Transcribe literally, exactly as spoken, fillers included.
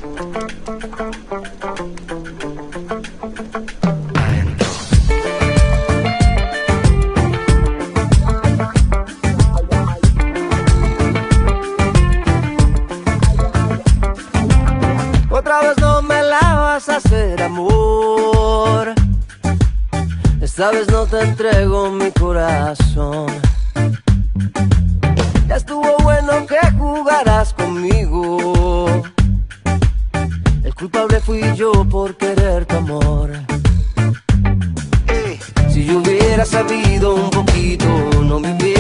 Otra vez no me la vas a hacer, amor. Esta vez no te entrego mi corazón. Ya estuvo bueno que jugaras conmigo. El culpable fui yo por querer tu amor. Si yo hubiera sabido un poquito, no me hubiera